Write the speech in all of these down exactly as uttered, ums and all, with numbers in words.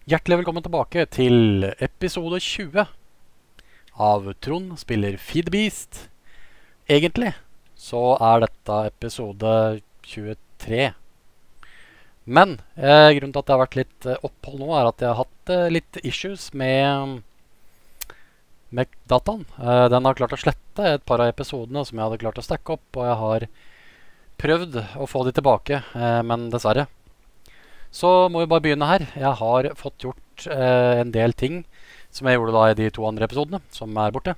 Hjertelig velkommen tilbake til episode tjue av Trond spiller Feed the Beast. Egentlig så er dette episode tjuetre. Men eh, grunnen til at det har vært litt eh, opphold nå er at jeg har hatt eh, litt issues med, med dataen. Eh, den har klart å slette et par av episodene som jeg hadde klart å stacke opp, og jeg har prøvd å få de tilbake, eh, men dessverre. Så må vi bare begynne her. Jeg har fått gjort eh, en del ting som jeg gjorde da i de to andre episodene, som er borte.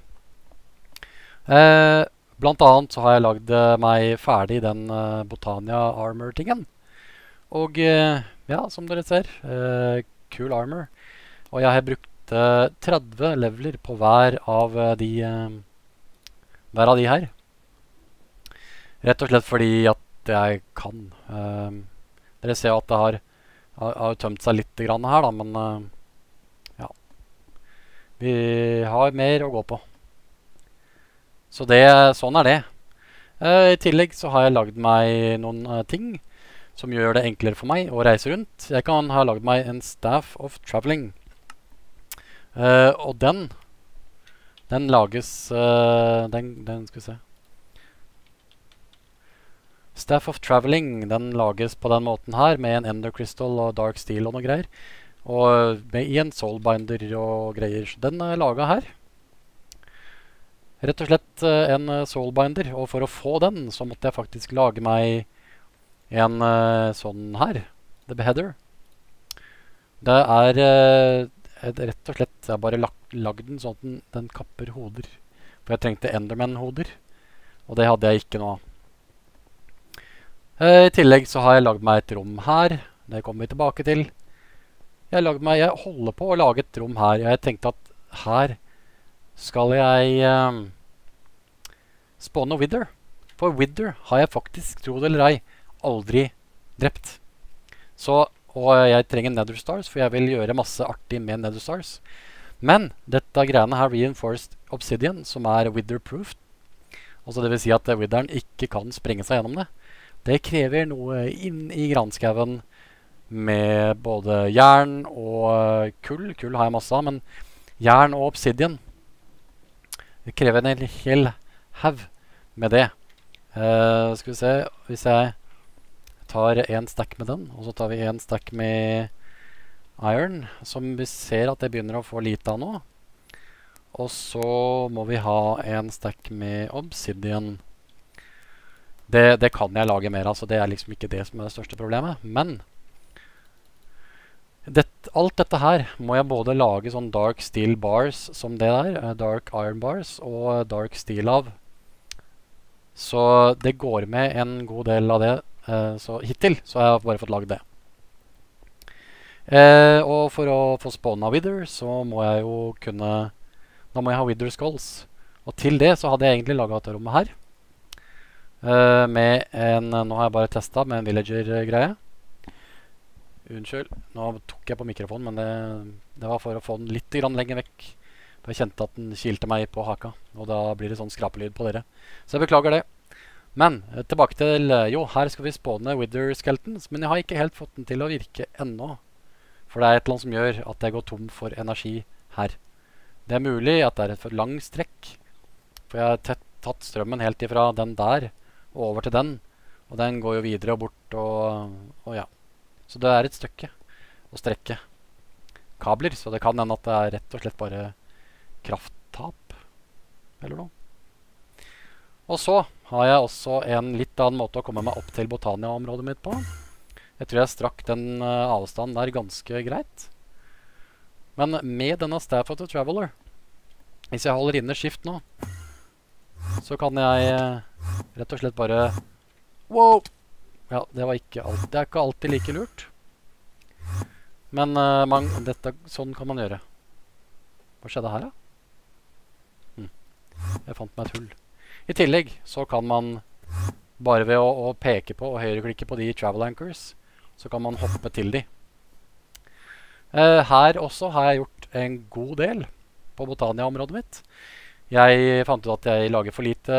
Eh, blant annet så har jeg lagd meg ferdig den eh, Botania Armor-tingen. Og eh, ja, som dere ser, eh, cool armor. Og jeg har brukt eh, tretti leveler på hver av de, eh, hver av de her. Rett og slett fordi at jeg kan. Eh, dere ser at det har Jeg har tømt seg litt grann her da, men uh, ja. Vi har mer å gå på. Så det, sånn er det. Uh, I tillegg så har jeg lagd meg noen uh, ting som gjør det enklere for meg å reise rundt. Jeg kan ha lagd meg en Staff of Traveling. Uh, og den, den lages, uh, den, den skal vi se. Staff of Traveling, den lages på den måten her, med en Ender Crystal og Dark Steel og noe greier. Og med, i en Soulbinder og greier. Den er laget her. Rett og slett uh, en Soulbinder, og for å få den, så måtte jeg faktisk lage meg en uh, sånn her. The Beheader. Det er uh, et, rett og slett, jeg har bare lagt, lagd den sånn at den, den kapper hoder. For jeg trengte Enderman-hoder, og det hadde jeg ikke nå. Uh, I tillegg så har jeg lagd meg et rom her. Det kommer vi tilbake til. Jeg, meg, jeg holder på å lage et rom her. Jeg tenkte at her skal jeg uh, spawne Wither. For Wither har jeg faktisk, tro det eller ei, aldri drept. Så, og jeg trenger Nether Stars, for jeg vil gjøre masse artig med Nether Stars. Men dette greiene her, Reinforced Obsidian, som er Wither-proofed, altså det vil si at Witheren ikke kan sprenge seg gjennom det. Det krever noe inn i granskauen med både jern og kull. Kull har jeg masse av, men jern og obsidian. Det krever en hel haug med det. Uh, skal vi se, hvis jeg tar en stack med den, og så tar vi en stack med iron, som vi ser at det begynner å få lite av nå. Og så må vi ha en stack med obsidian. Det, det kan jeg lage mer av, så det er liksom ikke det som er det største problemet. Men det, alt dette her må jeg både lage sånn dark steel bars som det der, dark iron bars, og dark steel av. Så det går med en god del av det. Eh, så hittil så har jeg bare fått lagd det. Eh, og for å få spawna Wither, så må jeg jo kunne, da må jeg ha Wither Skulls. Og til det så hadde jeg egentlig laget dette rommet her. Uh, med en, nå har jeg bare testet med en villager-greie. Unnskyld, nå tok jeg på mikrofonen, men det, det var for å få den litt grann lenger vekk. For jeg kjente at den kilte meg på haka, og da blir det sånn skrapelyd på dere. Så jeg beklager det. Men uh, tilbake til, uh, jo, her skal vi spawne Wither Skeletons, men jeg har ikke helt fått den til å virke ennå. For det er et eller annet som gjør at jeg går tom for energi her. Det er mulig at det er et for lang strekk, for jeg har tett, tatt strømmen helt ifra den der, og over til den, og den går jo videre og bort, og, og ja. Så det er et stykke å strekke kabler, så det kan hende at det er rett og slett bare krafttap, eller noe. Og så har jeg også en litt annen måte å komme meg opp til Botania-området mitt på. Jeg tror jeg strakk den uh, avstanden der ganske greit. Men med denne Staff of the Traveler, hvis jeg holder inne skift nå, så kan jeg uh, rett og slett bare, wow! Ja, det var ikke alltid, det er ikke alltid like lurt. Men uh, man, dette, sånn kan man gjøre. Hva skjedde her da? Hm. Jeg fant meg et hull. I tillegg så kan man, bare ved å, å peke på og høyreklikke på de travel anchors, så kan man hoppe til de. Uh, her også har jeg gjort en god del på Botania-området mitt. Jeg fant ut at jeg lager for lite.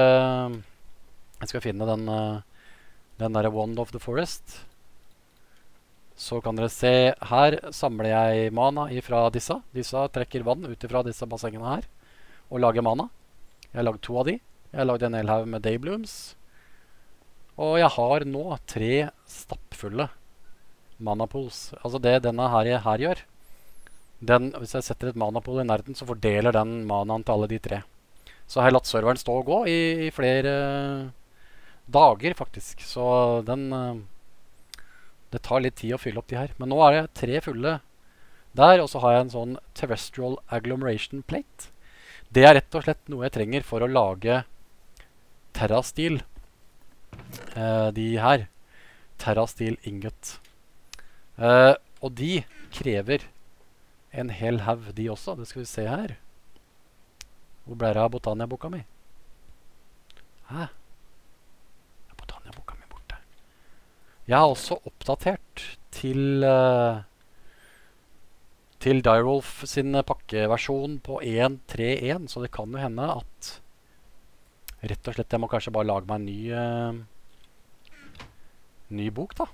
Jeg skal finne den, den der Wand of the Forest. Så kan dere se, her samler jeg mana ifra disse. Disse trekker vann ut ifra disse bassengene her, og lager mana. Jeg har lagd to av de. Jeg har lagd en hel haug med Dayblooms. Og jeg har nå tre stappfulle manapools. Altså det denne her, her gjør, den, hvis jeg setter et manapool i nærheten, så fordeler den manaen til alle de tre. Så har jeg latt serveren stå og gå i, i flere dager, faktisk. Så den... Det tar litt tid å fylle opp de her. Men nå er det tre fulle der, og så har jeg en sånn terrestrial agglomeration plate. Det er rett og slett noe jeg trenger for å lage TerraSteel. Eh, de her. TerraSteel ingot. Eh, og de krever en hel haug, de også. Det skal vi se her. Hvor ble det av Botania-boka mi? Hæ? Botania-boka mi borte. Jeg har også oppdatert til uh, til Direwolf sin pakkeversjon på en punkt tre punkt én, så det kan jo hende at rett og slett jeg må kanskje bare lage meg en ny uh, ny bok da.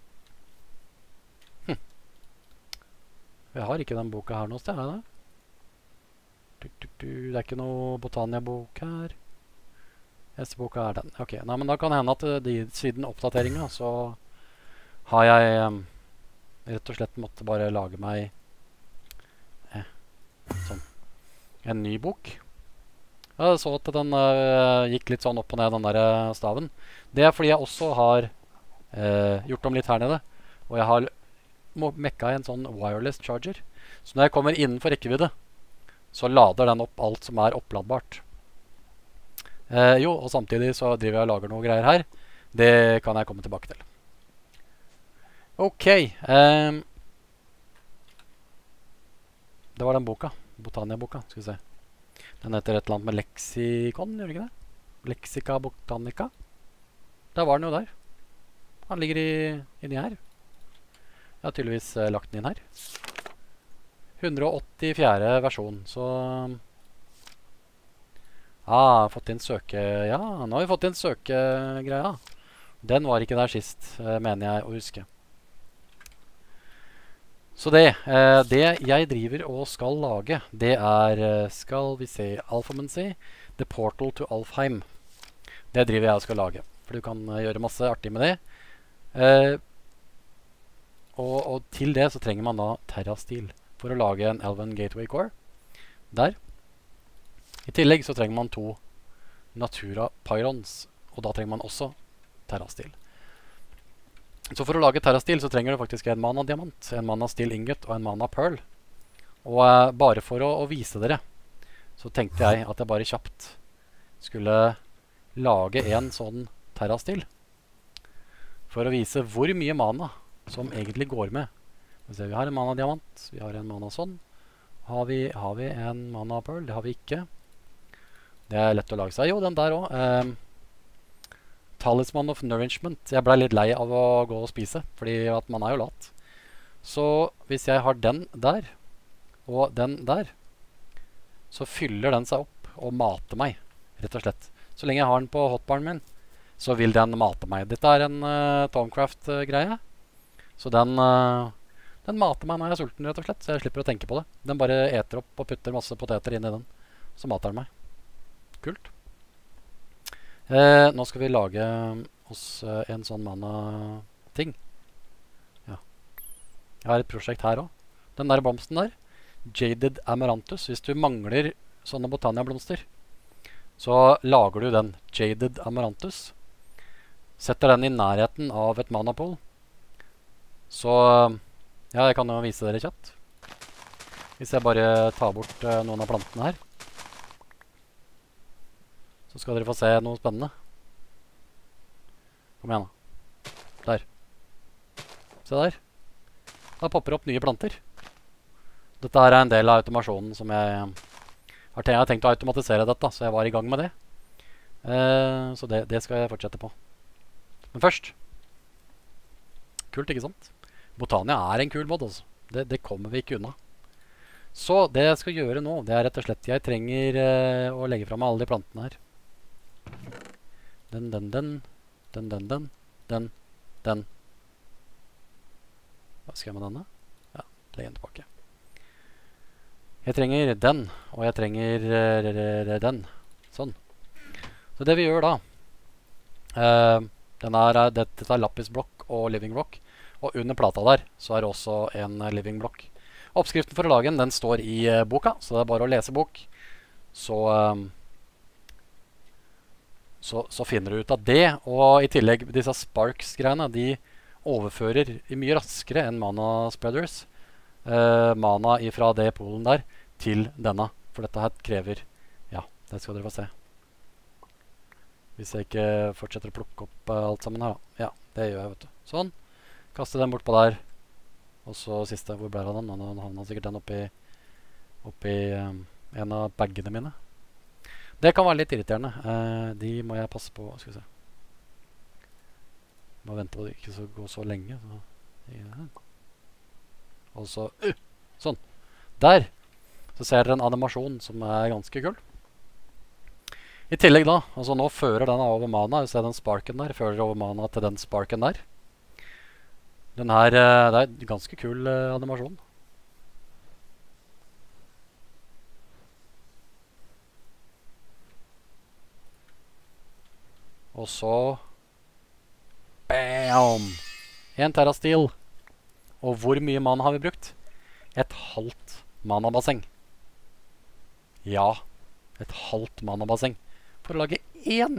Hm. Jeg har ikke den boka her noe sted, er det? Du, du, du, det er ikke noe Botania-bok her. Neste boka er den. Ok, nei, men da kan det hende at de, siden oppdateringen så har jeg um, rett og slett måtte bare lage meg eh, sånn, en ny bok. Jeg så at den uh, gikk litt sånn opp og ned, den der uh, staven. Det er fordi jeg også har uh, gjort om litt her nede, og jeg har mekka i en sånn wireless charger. Så når jeg kommer innenfor rekkevidde, så lader den opp alt som er oppladbart. Eh, jo, og samtidig så driver jeg og lager noe greier her. Det kan jeg komme tilbake til. Ok. Um, det var den boka. Botania-boka, skal vi se. Den heter et eller annet med leksikon, gjør det ikke det? Lexica Botanica. Der var den jo der. Den ligger i, inni her. Jeg har tydeligvis uh, lagt den inn her. hundre og åttifire versjon, så... Ah, fått inn søke... Ja, nå har vi fått inn søkegreia. Den var ikke der sist, eh, mener jeg å huske. Så det, eh, det jeg driver og skal lage, det er, skal vi se, Alphamancy, The Portal to Alfheim. Det driver jeg og skal lage, for du kan uh, gjøre masse artig med det. Eh, og, og til det så trenger man da TerraSteel for å lage en Elven Gateway Core. Der. I tillegg så trenger man to Natura Pyrons, og da trenger man også TerraSteel. Så for å lage TerraSteel så trenger du faktisk en mana diamant, en mana steel ingot og en mana pearl. Og eh, bare for å, å vise dere, så tenkte jeg at jeg bare kjapt skulle lage en sånn TerraSteel. For å vise hvor mye mana som egentlig går med. Vi har en mana diamant, vi har en mana sånn. Har vi, har vi en mana pearl? Det har vi ikke. Det er lett å lage seg. Jo, den der også. Um, Talisman of Nourishment. Jeg ble litt lei av å gå og spise, fordi at man er jo lat. Så hvis jeg har den der, og den der, så fyller den seg opp og mater meg, rett og slett. Så lenge jeg har den på hotbaren min, så vil den mate meg. Dette er en uh, Tomcraft-greie. Så den, uh, den mater meg når jeg er sulten, rett og slett. Så jeg slipper å tenke på det. Den bare eter opp og putter masse poteter inn i den. Så mater den meg. Kult. Eh, nå skal vi lage oss eh, en sånn mana-ting. Ja. Jeg har et prosjekt her også. Den der blomsten der, Jaded Amaranthus. Hvis du mangler sånne Botania-blomster, så lager du den, Jaded Amaranthus. Setter den i nærheten av et manapool. Så, ja, jeg kan jo vise dere kjapt. Hvis jeg bare tar bort uh, noen av plantene her, så skal dere få se noe spennende. Kom igjen da. Der. Se der. Da popper opp nye planter. Dette her er en del av automasjonen som jeg har tenkt, jeg har tenkt å automatisere dette, så jeg var i gang med det. Uh, så det, det skal jeg fortsette på. Men først. Kult, ikke sant? Botania er en kul mod, altså. Det, det kommer vi ikke unna. Så det jeg skal gjøre nå, det er rett og slett, jeg trenger uh, å legge frem alle de plantene her. Den, den, den, den, den, den, den, den. Hva skal jeg med denne? Ja, legge den tilbake. Jeg trenger den, og jeg trenger uh, den. Sånn. Så det vi gjør da, uh, den er, dette er lappisblokk og living block, og under plata der så er det også en living block. Oppskriften for å lage den, den står i uh, boka, så det er bare å lese bok. Så, um, så, så finner du ut av det, og i tillegg disse Sparks-greiene, de overfører i mye raskere enn Mana Spreaders uh, mana ifra det poolen der til denne. For dette her krever, ja, det skal dere få se. Hvis jeg ikke fortsetter å plukke opp uh, alt sammen her da. Ja, det gjør jeg, vet du. Sånn. Kaste den bort på der. Og så siste, hvor ble det av den? Nå havner sikkert den oppi, oppi um, en av bagene mine. Det kan være litt irriterende. Uh, de må jeg passe på, skal vi se. Må vente på det ikke så gå så lenge. Så. Ja. Og så, uh, sånn. Der! Så ser dere en animasjon som er ganske kul. I tillegg da, altså nå fører den over mana, se den sparken der, fører over mana til den sparken der. Den her, uh, det er en ganske kul uh, animasjon. Og så bam! En terrastil. Og hvor mye mana har vi brukt? Et halvt mana-basseng. Ja, et halvt mana-basseng. For å lage én.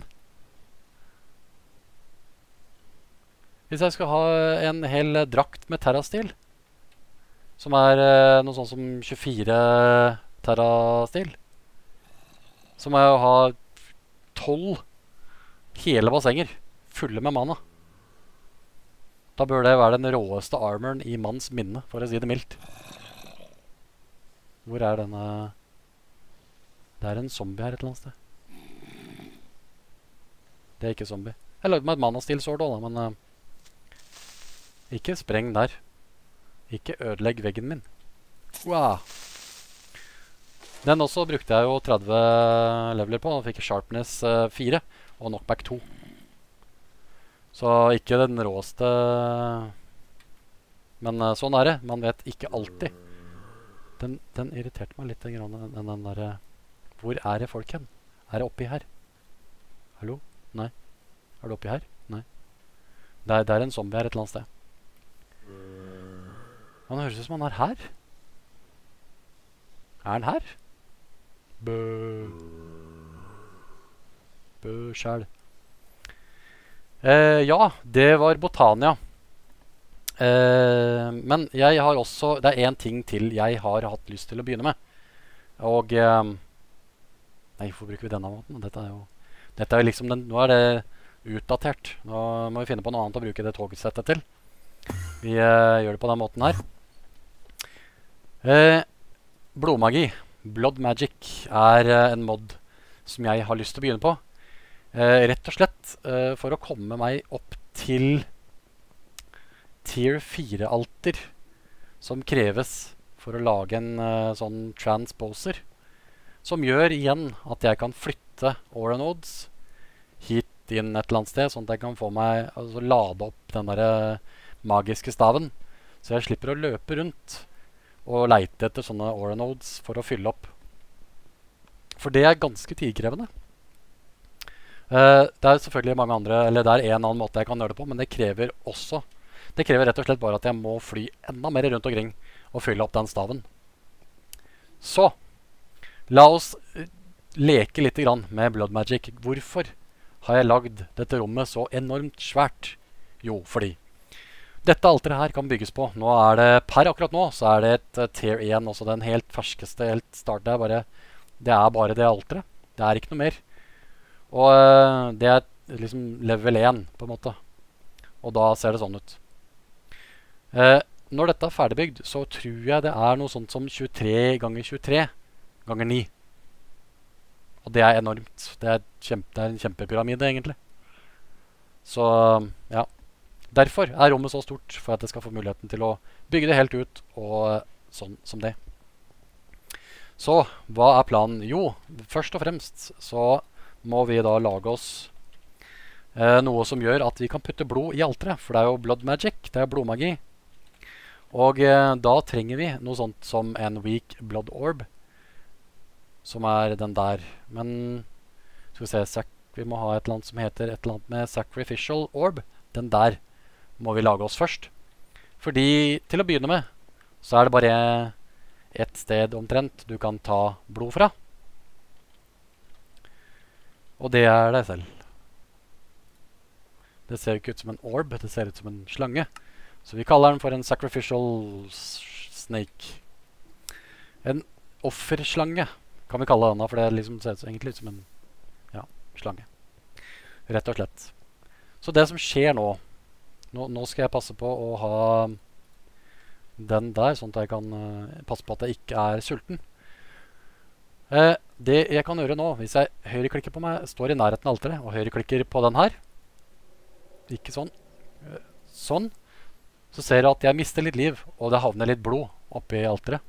Hvis jeg skal ha en hel drakt med terrastil, som er eh, noe sånn som tjuefire terrastil, så må jeg jo ha tolv hele bassenger fulle med mana. Da bør det være den råeste armoren i manns minne, for å si det mildt. Hvor er denne? Det er en zombie her et eller annet sted. Det er ikke zombie. Jeg lagde meg et mana-stil sword også, da, men uh, ikke spreng der. Ikke ødelegg veggen min. Wow. Den også brukte jeg jo tretti leveler på, og fikk sharpness uh, fire og knockback to. Så ikke den råeste, men uh, sånn er det. Man vet ikke alltid. Den, den irriterte meg litt, den, den, den der, uh, hvor er det folk hen? Er det oppi her? Hallo? Nei. Er det oppi her? Nei. Det er, det er en zombie her et eller annet sted. Han høres ut som han er her. Er han her? Bø. Bø sjæl. Eh, ja, det var Botania. Eh, men jeg har også, det er en ting til jeg har hatt lyst til å begynne med. Og eh, nei, hvorfor bruker vi denne måten? Dette er jo, dette er liksom den, nå er det utdatert. Nå må vi finne på noe annet å bruke det togsettet til. Vi eh, gjør det på den måten her. Eh, blodmagi, blood magic, er eh, en mod som jeg har lyst til å begynne på. Eh, rett og slett eh, for å komme meg opp til tier fire alter som kreves for å lage en eh, sånn transposer, som gjør igjen at jeg kan flytte aura nodes hit inn et eller annet sted, sånn at jeg kan få meg, altså lade opp den der magiske staven, så jeg slipper å løpe rundt og leite etter sånne aura nodes for å fylle opp. For det er ganske tidkrevende. Uh, det er selvfølgelig mange andre, eller det er en annen måte jeg kan gjøre det på, men det krever også, det krever rett og slett bare at jeg må fly enda mer rundt omkring og fylle opp den staven. Så, la oss leke litt grann med blood magic. Hvorfor har jeg lagd dette rommet så enormt svært? Jo, fordi dette alteret her kan bygges på. Nå er det, per akkurat nå, så er det et uh, tier én, også den helt ferskeste, helt start. Det er bare det, er bare det alteret. Det er ikke noe mer. Og uh, det er liksom level én, på en måte. Og da ser det sånn ut. Uh, når dette er ferdigbygd, så tror jeg det er noe sånt som tjuetre ganger tjuetre ganger ni. Og det er enormt. Det er, kjempe, det er en kjempepyramide, egentlig. Så, uh, ja. Derfor er rommet så stort, for at jeg skal få muligheten til å bygge det helt ut, og uh, sånn som det. Så, hva er planen? Jo, først og fremst så må vi da lage oss eh, noe som gjør at vi kan putte blod i alteret. For det er jo blood magic, det er blodmagi. Og eh, da trenger vi noe sånt som en weak blood orb, som er den der. Men skal vi se, sac vi må ha et eller annet som heter et eller annet med sacrificial orb. Den der må vi lage oss først. Fordi til å begynne med, så er det bare et sted omtrent du kan ta blod fra. Og det er deg selv. Det ser jo ikke ut som en orb, det ser ut som en slange. Så vi kaller den for en sacrificial snake. En offerslange kan vi kalle den da, for det liksom ser ut, egentlig ut som en ja, slange. Rett og slett. Så det som skjer nå, nå, nå skal jeg passe på å ha den der, sånn at jeg kan uh, passe på at jeg ikke er sulten. Eh, det jeg kan gjøre nå, hvis jeg høyreklikker på meg, står i nærheten av alteret, og høyreklikker på den her, ikke sånn, uh, sånn, så ser jeg at jeg mister litt liv, og det havner litt blod oppi alteret.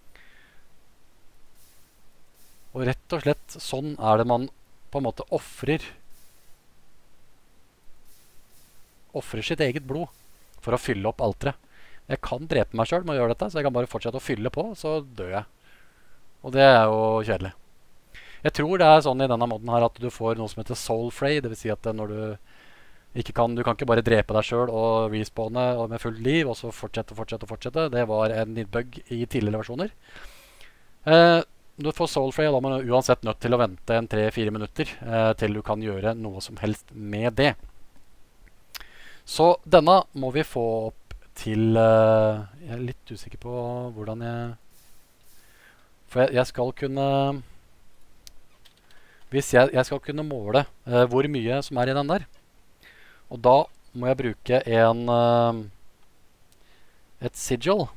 Og rett og slett sånn er det man på en måte offrer offrer sitt eget blod for å fylle opp alteret. Jeg kan drepe meg selv med å gjøre dette, så jeg kan bare fortsette å fylle på, så dør jeg. Og det er jo kjedelig. Jeg tror det er sånn i denne moden her at du får noe som heter soul fray, det vil si at når du ikke kan, du kan ikke bare drepe deg selv og respawne med fullt liv, og så fortsette, fortsette, fortsette. Det var en bug i tidligere versjoner. Eh, du får soul fray, og da må du uansett nødt til å vente en tre fire minutter eh, til du kan gjøre noe som helst med det. Så denne må vi få opp til uh, jeg er litt usikker på hvordan jeg for jeg, jeg skal kunne hvis jeg, jeg skal kunne måle uh, hvor mye som er i den der, og da må jeg bruke en uh, et sigil,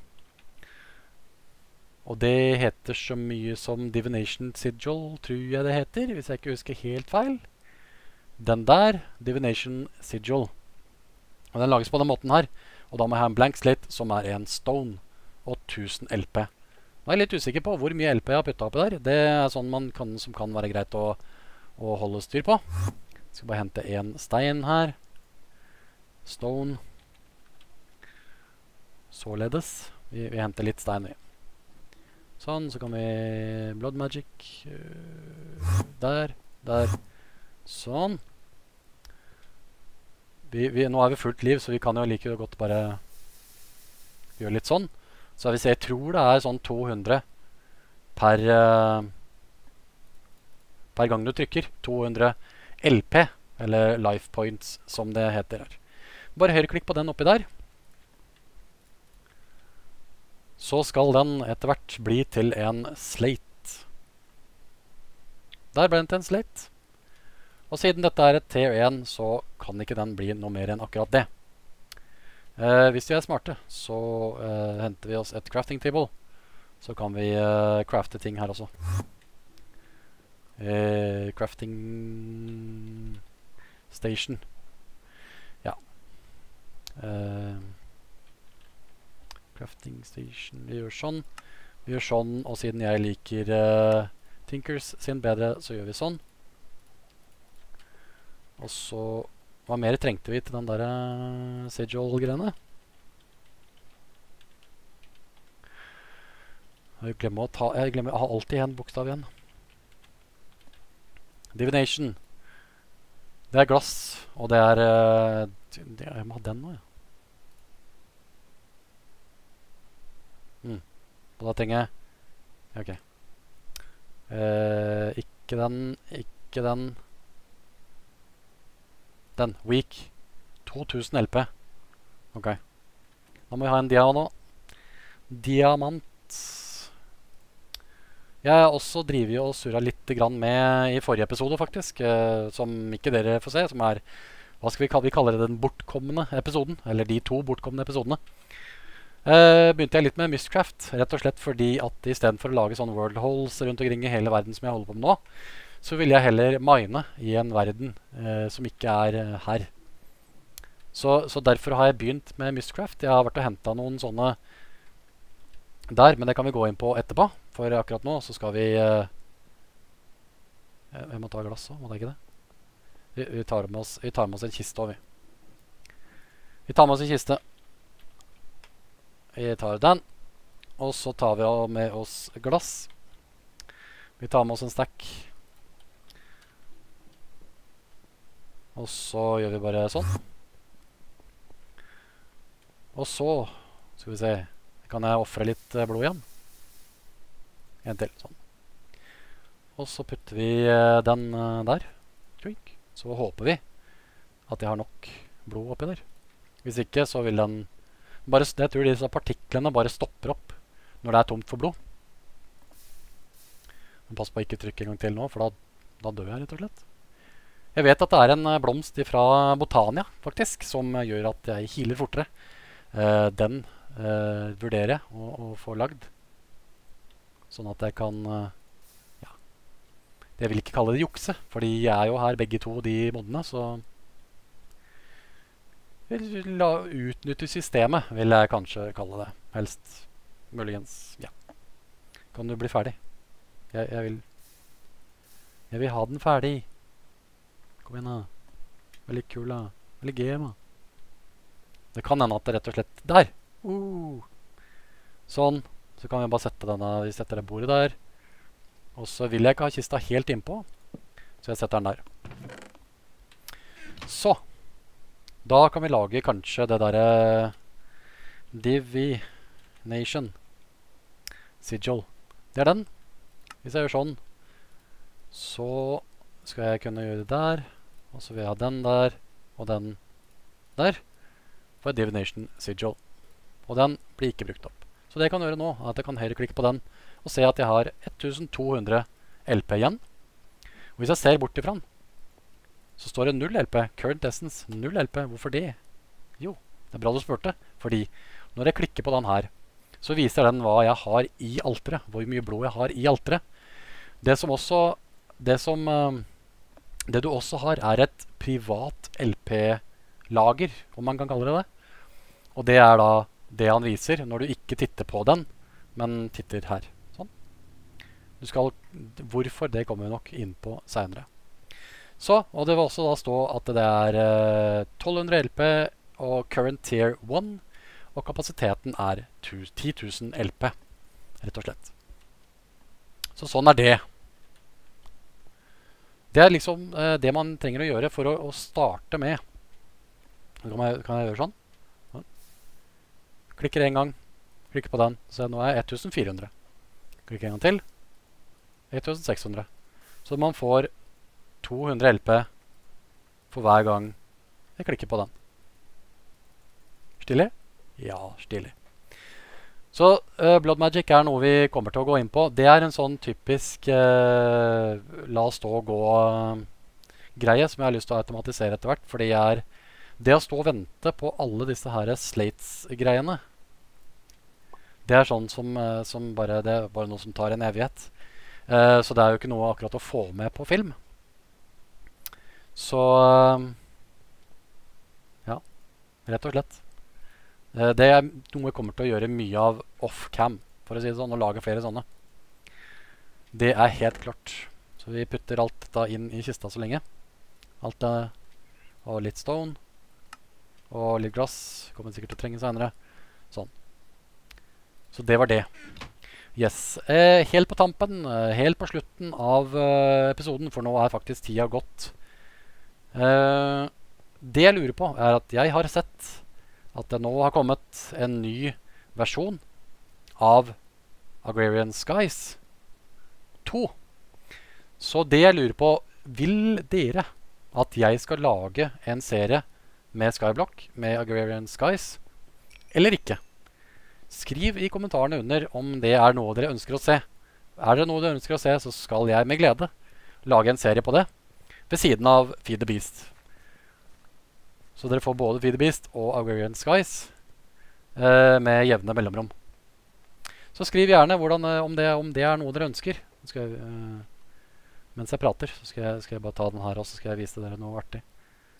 og det heter så mye som divination sigil, tror jeg det heter, hvis jeg ikke husker helt feil. Den der, divination sigil, og den lages på den måten her. Og da må jeg ha en blank slate som er en stone og tusen L P. Nå er jeg litt usikker på hvor mye L P jeg har puttet oppi der. Det er sånn man kan, som kan være greit å, å holde styr på. Jeg skal bare hente en stein her. Stone. Således. Vi, vi henter litt stein i. Sånn, så kan vi blood magic. Der, der. Sånn. Vi, vi, nå er vi fullt liv, så vi kan jo like godt bare gjøre litt sånn. Så hvis jeg tror det er sånn to hundre per, uh, per gang du trykker. to hundre L P, eller life points som det heter her. Bare høyreklikk på den oppi der. Så skal den etter hvert bli til en slate. Der ble den til en slate. Og siden dette er et tier én, så kan ikke den bli noe mer enn akkurat det. Eh, hvis vi er smarte, så eh, henter vi oss et crafting table. Så kan vi eh, crafte ting her også. Eh, crafting station. Ja. Eh, crafting station. Vi gjør sånn. Vi gjør sånn, og siden jeg liker eh, Tinkers sin bedre, så gjør vi sånn. Og så, hva mer trengte vi til den der uh, sigil-greiene? Jeg glemmer å ta, jeg glemmer å ha alltid en bokstav igjen. Divination. Det er glass, og det er, uh, det, jeg må ha den nå, ja. Mm. Og da trenger jeg, ok. Uh, ikke den, ikke den. Den, weak. to tusen L P. Ok. Da må vi ha en dia nå. Diamant. Jeg har også drivet og surret litt grann med i forrige episode, faktisk. Eh, som ikke dere får se, som er, hva skal vi kalle, vi kaller det den bortkommende episoden. Eller de to bortkommende episodene. Eh, begynte jeg litt med Mystcraft, rett og slett fordi at i stedet for å lage sånne world holes rundt omkring i hele verden som jeg holder på med nå, så vil jeg heller mine i en verden eh, som ikke er eh, her. Så, så derfor har jeg begynt med Mystcraft. Jeg har vært og hentet noen sånne der, men det kan vi gå inn på etterpå. For akkurat nå så skal vi eh, jeg må ta glass også, må det ikke det? Vi, vi, tar med oss, vi tar med oss en kiste også, vi. Vi tar med oss en kiste. Vi tar den. Og så tar vi med oss glass. Vi tar med oss en stack. Og så gjør vi bare sånn. Og så skal vi se. Kan jeg offre litt blod igjen? En til, sånn. Og så putter vi den der. Så håper vi at jeg har nok blod oppi der. Hvis ikke, så vil den bare, jeg tror disse partiklene bare stopper opp når det er tomt for blod. Men pass på å ikke trykke en gang til nå, for da, da dør jeg rett og slett. Jeg vet at det er en blomst fra Botania, faktisk, som gjør at jeg healer fortere. Eh, den eh, vurderer jeg å, å få lagd. Sånn at jeg kan, eh, ja. Jeg vil ikke kalle det jukse, fordi jeg er jo her begge to de modene, så la utnytte systemet, vil jeg kanskje kalle det. Helst, muligens, ja. Kan du bli ferdig? Jeg, jeg vil Jeg vil ha den ferdig. Kom igjen da. Veldig kul da. Veldig game da. Det kan hende at det rett og slett der. Uh. Sånn. Så kan vi bare sette denne. Vi setter det bordet der. Og så vil jeg ikke ha kista helt innpå. Så jeg setter den der. Så. Da kan vi lage kanskje det der Divination Sigil. Det er den. Hvis jeg gjør sånn, så skal jeg kunne gjøre det der. Og så vil jeg ha den der, og den der. For Divination Sigil. Og den blir ikke brukt opp. Så det jeg kan gjøre nå, er at jeg kan høyreklikke på den, og se at jeg har twelve hundred L P igjen. Og hvis jeg ser bort ifra den, så står det null L P. Current Essence, null L P. Hvorfor det? Jo, det er bra du spurte. Fordi når jeg klikker på den her, så viser den hva jeg har i alteret. Hvor mye blod jeg har i alteret. Det som også, det som, det du også har, er et privat L P-lager, om man kan kalle det det. Og det er da det han viser når du ikke titter på den, men titter her. Sånn. Du skal, hvorfor det kommer vi nok inn på senere. Så, og det vil også da stå at det er uh, twelve hundred L P og current tier one, og kapasiteten er ti tusen L P, rett og slett. Så sånn er det. Det er liksom uh, det man trenger å gjøre for å, å starte med. Kan jeg, kan jeg gjøre sånn? sånn? Klikker en gang, klikker på den, så nå er jeg fjorten hundre. Klikker en gang til, seks hundre. Så man får to hundre L P for hver gang jeg klikker på den. Stilig? Ja, stilig. Så uh, Blood Magic er noe vi kommer til å gå inn på. Det er en sånn typisk uh, la oss stå og gå uh, greie som jeg har lyst til å automatisere etter hvert. Fordi er det å stå og vente på alle disse her slates-greiene, det er sånn som, uh, som bare, det er bare noe som tar en evighet. Uh, så det er jo ikke noe akkurat å få med på film. Så ja, rett og slett. Det er noe jeg kommer til å gjøre mye av off-cam, for å si det sånn, og lage flere sånne. Det er helt klart. Så vi putter alt da inn i kista så lenge. Alt det, og litt stone, og litt glass, kommer sikkert til å trenge senere. Sånn. Så det var det. Yes. Eh, helt på tampen, eh, helt på slutten av eh, episoden, for nå er faktisk tida gått. Uh, det jeg lurer på er at jeg har sett at det nå har kommet en ny versjon av Agrarian Skies to. Så det jeg lurer på, vil dere at jeg skal lage en serie med Skyblock, med Agrarian Skies, eller ikke? Skriv i kommentarene under om det er noe dere ønsker å se. Er det noe dere ønsker å se, så skal jeg med glede lage en serie på det ved siden av Feed the Beast. Så dere får både Feed the Beast og Agrarian Skies eh, med jevne mellomrom. Så skriv gjerne hvordan, eh, om, det, om det er noe dere ønsker. Skal jeg, eh, mens jeg prater, så skal jeg, skal jeg bare ta den her, og så skal jeg vise dere noe artig.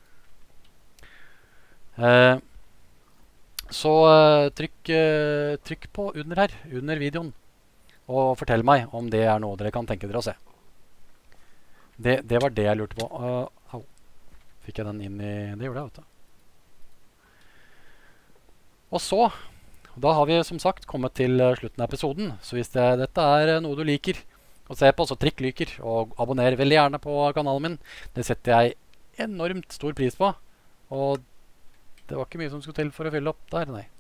Eh, så eh, trykk, eh, trykk på under her, under videoen, og fortell meg om det er noe dere kan tenke dere å se. Det, det var det jeg lurte på. Uh, au. Fikk jeg den inn i... Det gjorde jeg, vet du. Og så, Da har vi som sagt kommet til eh, slutten av episoden. Så hvis det, dette er eh, noe du liker å se på, så trykk liker og abonner veldig gjerne på kanalen min. Det setter jeg enormt stor pris på. Og det var ikke mye som skulle til for å fylle opp der, nei.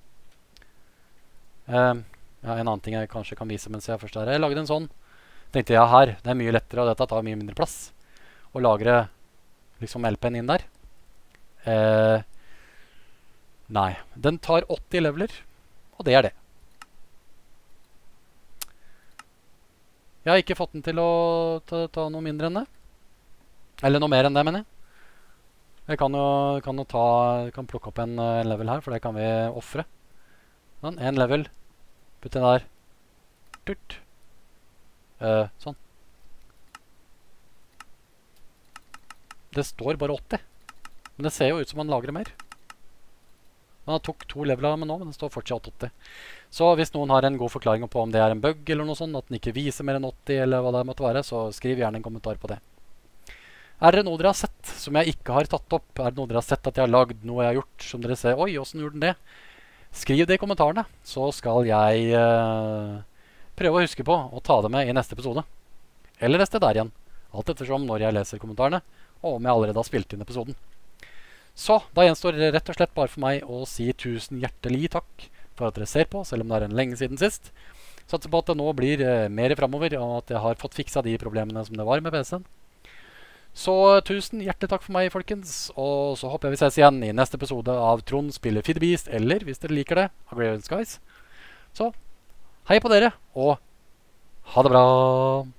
Uh, ja, en annen ting jeg kanskje kan vise mens jeg først er her. Jeg lagde en sånn. Tenkte jeg her, det er mye lettere, og dette tar mye mindre plass. Og lagre liksom L P-en inn der. Uh, nei, den tar åtti leveler, og det er det. Jeg har ikke fått den til å ta, ta noe mindre enn det. Eller noe mer enn det, mener jeg. Jeg kan jo, kan jo ta, kan plukke opp en, en level her, for det kan vi offre. Sånn, en level. Putt den der. Turt. Uh, sånn. Det står bare åtti. Men det ser jo ut som man lagrer mer. Man tok to leveler med nå, men det står fortsatt åtti. Så hvis noen har en god forklaring på om det er en bug eller noe sånt, at den ikke viser mer enn åtti eller hva det måtte være, så skriv gjerne en kommentar på det. Er det noe dere har sett som jeg ikke har tatt opp? Er det noe dere har sett at jeg har lagd, noe jeg har gjort som dere ser, oi, hvordan gjorde den det? Skriv det i kommentarene, så skal jeg uh, prøve å huske på å ta det med i neste episode. Eller neste der igjen. Alt ettersom når jeg leser kommentarene, og om jeg allerede har spilt inn episoden. Så da gjenstår det rett og slett bare for meg å si tusen hjertelig takk for at dere ser på, selv om det er en lenge siden sist. Satser på at det nå blir uh, mer fremover, og at jeg har fått fiksa de problemene som det var med P C-en. Så tusen hjertelig takk for meg, folkens. Og så håper jeg vi ses igjen i neste episode av Trond spiller Feed the Beast, eller hvis dere liker det, Agrarian Skies. Så hei på dere, og ha det bra!